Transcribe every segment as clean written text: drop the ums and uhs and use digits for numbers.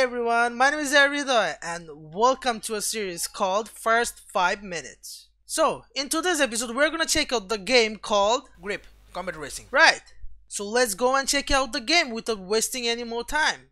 everyone, my name is Arido and welcome to a series called First 5 Minutes. So, in today's episode we're gonna check out the game called Grip Combat Racing. Right, so let's go and check out the game without wasting any more time.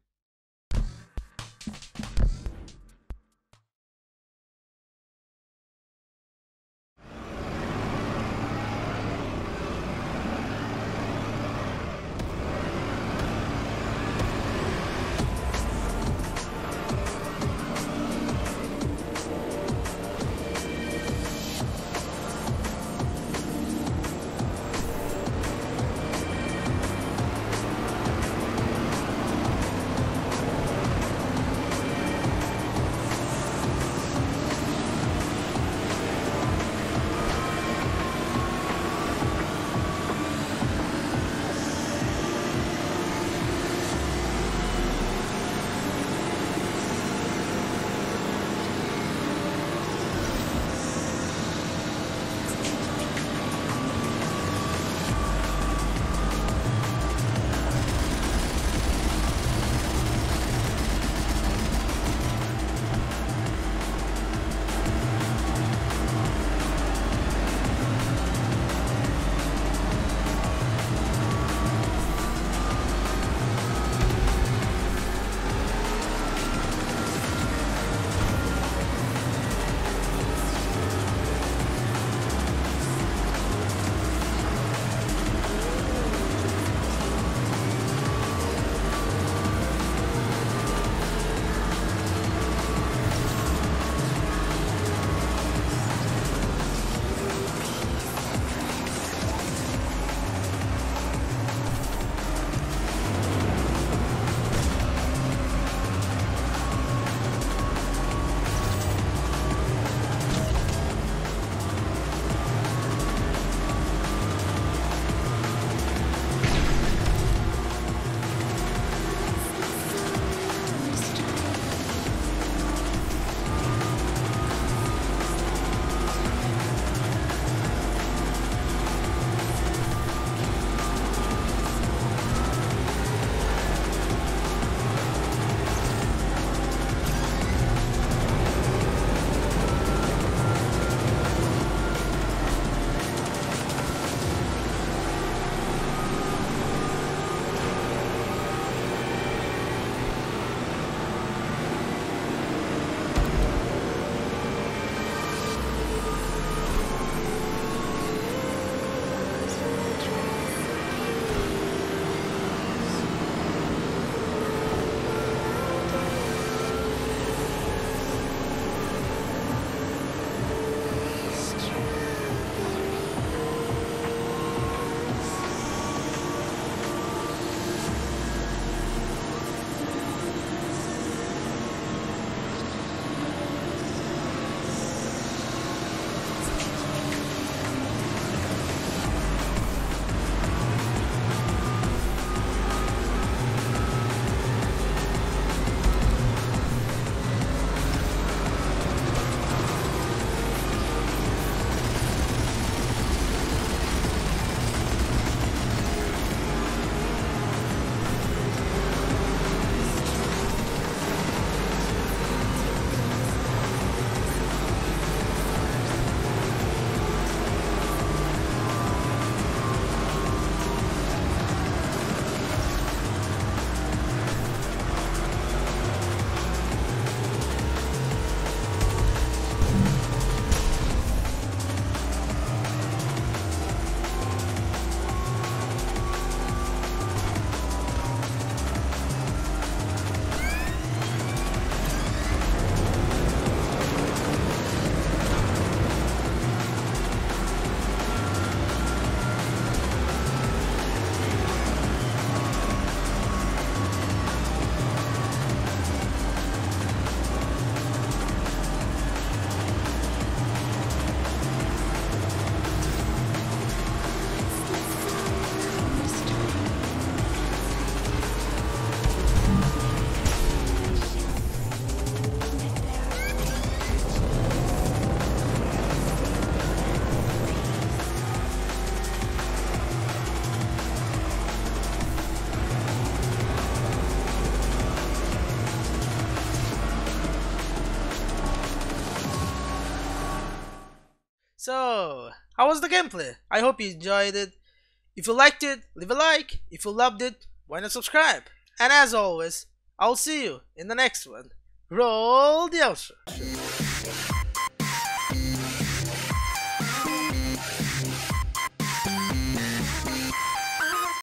So, how was the gameplay? I hope you enjoyed it. If you liked it, leave a like. If you loved it, why not subscribe? And as always, I'll see you in the next one. Roll the outro.